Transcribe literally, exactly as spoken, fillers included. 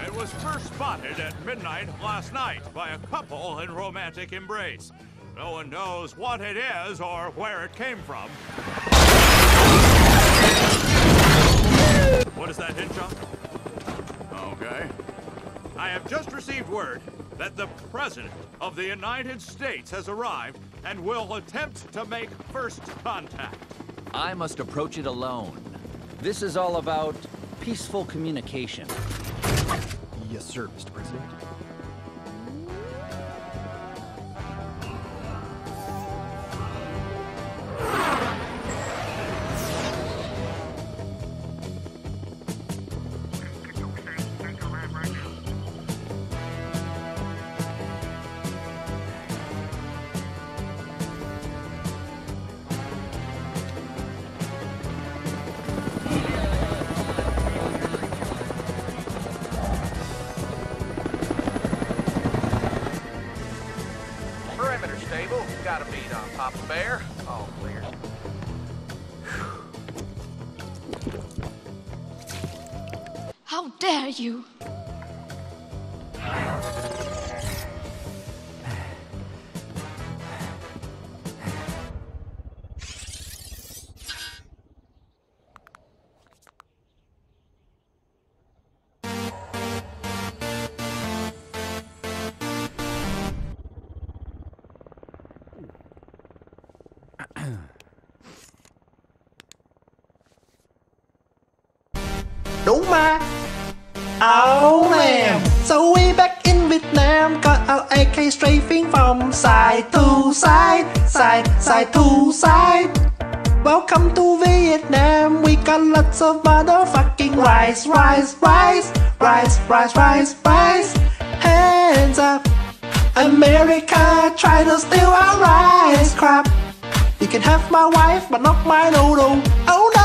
It was first spotted at midnight last night by a couple in romantic embrace. No one knows what it is or where it came from. What is that, Hinchon? Okay. I have just received word that the President of the United States has arrived and will attempt to make first contact. I must approach it alone. This is all about peaceful communication. Yes, sir, Mister President. Stable, got a beat on Papa Bear. All clear. How dare you? Đúng mà. Oh man. So we back in Vietnam, got our A K strafing from side to side, side, side to side. Welcome to Vietnam, we got lots of motherfucking rice, rice, rice, rice, rice, rice, rice. Hands up. America try to steal our rice crap. You can have my wife but not my noodle. Oh no.